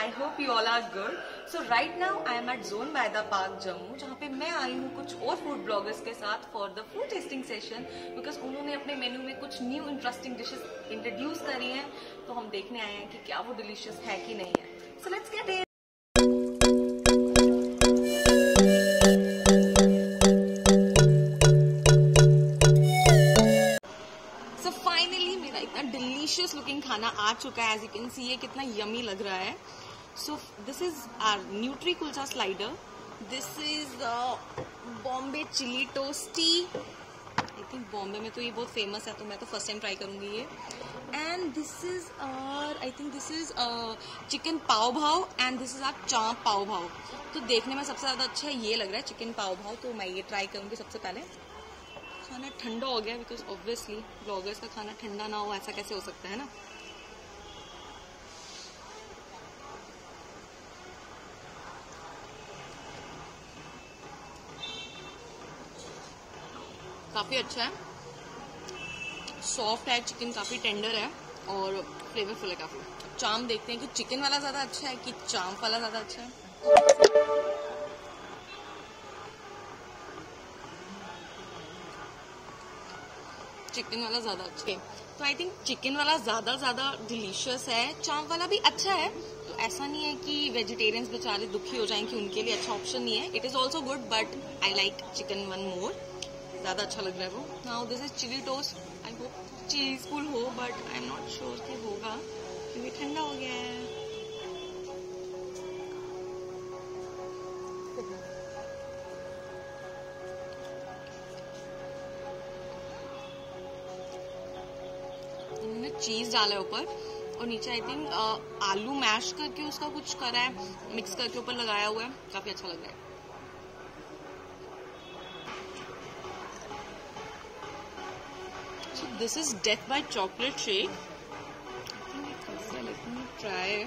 I hope you all are good. So right now I am at Zone by the Park Jammu, जहाँ पे मैं आई हूँ कुछ और फूड ब्लॉगर्स के साथ for the food testing session, because उन्होंने अपने मेन्यू में कुछ न्यू इंटरेस्टिंग डिशेस इंट्रोड्यूस करी हैं, तो हम देखने आए हैं कि क्या वो डिलीशियस है कि नहीं है. So let's get it. Delicious looking खाना आ चुका है. एज यू कैन सी ये कितना यमी लग रहा है. So this is our nutri kulcha slider. This is Bombay chilli toasty. I think Bombay में तो ये बहुत फेमस है, तो मैं तो फर्स्ट टाइम ट्राई करूंगी ये. And this is I think this is chicken pav भाव and this is our chaap pav भाव. तो देखने में सबसे ज्यादा अच्छा ये लग रहा है चिकन पाव भाव, तो मैं ये ट्राई करूंगी सबसे पहले. खाना ठंडा हो गया बिकॉज ऑब्वियसली ब्लॉगर्स का खाना ठंडा ना हो ऐसा कैसे हो सकता है ना. काफी अच्छा है, सॉफ्ट है, चिकन काफी टेंडर है और फ्लेवरफुल है काफी. चाम देखते हैं कि चिकन वाला ज्यादा अच्छा है कि चांप वाला ज्यादा अच्छा है. चिकन वाला ज्यादा अच्छा है. तो आई थिंक चिकन वाला ज्यादा डिलीशियस है. चांप वाला भी अच्छा है, तो ऐसा नहीं है कि वेजिटेरियंस बेचारे दुखी हो जाएं कि उनके लिए अच्छा ऑप्शन नहीं है. It is also good but I like chicken one more. ज्यादा अच्छा लग रहा है वो. Now this is chilli toast. I hope cheeseful हो but I am not sure कि होगा क्योंकि ठंडा हो गया है. उन्होंने चीज डाला है ऊपर और नीचे आई थिंक आलू मैश करके उसका कुछ करा है, मिक्स करके ऊपर लगाया हुआ है. काफी अच्छा लग रहा है. So this is death by chocolate shake. Let me try.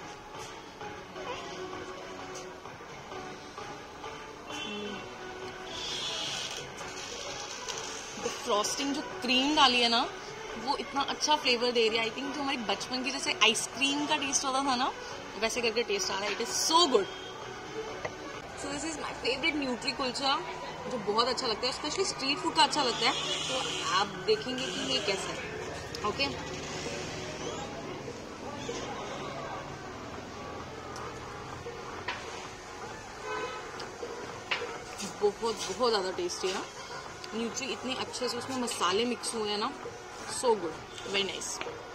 Frosting जो क्रीम डाली है ना वो इतना अच्छा फ्लेवर दे रही है. आई थिंक जो हमारी बचपन की जैसे आइसक्रीम का टेस्ट होता था ना वैसे करके टेस्ट आ रहा है. It is so good. So this is my favourite nutri kulcha, मुझे बहुत अच्छा लगता है. स्पेशली स्ट्रीट फूड का अच्छा लगता है, तो आप देखेंगे कि ये कैसा है. ओके बहुत ज्यादा टेस्टी है. न्यूट्री इतने अच्छे से उसमें मसाले मिक्स हुए हैं ना. So good, very nice.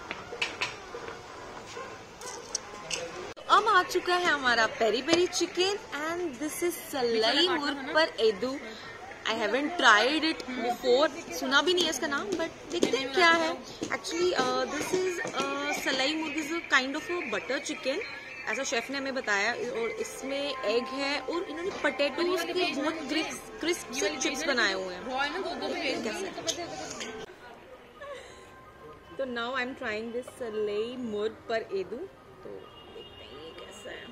अब आ चुका है हमारा peri peri chicken and this is सलाई मुर्पर एदू. I haven't tried it before, सुना भी नहीं है इसका नाम, बट देखते हैं क्या है. Actually this is salai murg is a kind of a butter chicken, ऐसा शेफ ने हमें बताया. और इसमें एग है और इन्होंने पोटैटोज के बहुत क्रिस्प से चिप्स बनाए हुए हैं. कैसे? तो now I am trying this salai murg पर एदू. तो देखते हैं ये कैसा है.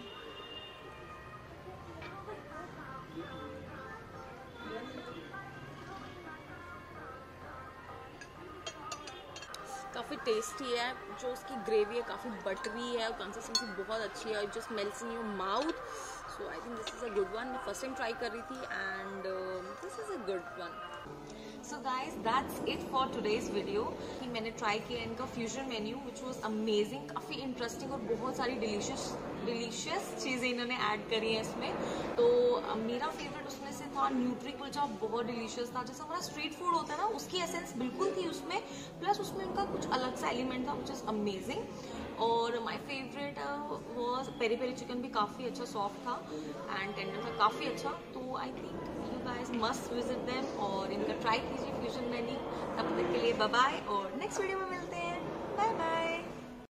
काफी टेस्टी है. जो उसकी ग्रेवी है काफी बटरी है और कंसिस्टेंसी बहुत अच्छी है. और just melts in your mouth. So I think this is a good one. मैं फर्स्ट टाइम ट्राई कर रही थी and this is a good one. So guys that's it for today's video. मैंने ट्राई किया इनका fusion menu which was amazing. काफ़ी interesting और बहुत सारी डिलीशियस चीज़ें इन्होंने ऐड करी हैं इसमें. तो मेरा फेवरेट उसमें से था न्यूट्री कुलचा. बहुत डिलीशियस था, जैसा हमारा स्ट्रीट फूड होता है ना उसकी एसेंस बिल्कुल थी उसमें, प्लस उसमें उनका कुछ अलग सा एलिमेंट था विच इज़ अमेजिंग. और my favourite was peri peri chicken. भी काफ़ी अच्छा सॉफ्ट था एंड टेंडर था, काफ़ी अच्छा. तो I think you guys must visit them और इनका ट्राई कीजिए फ्यूजन मेन्यू. तब तक के लिए बाय बाय और नेक्स्ट वीडियो में मिलते हैं. Bye bye.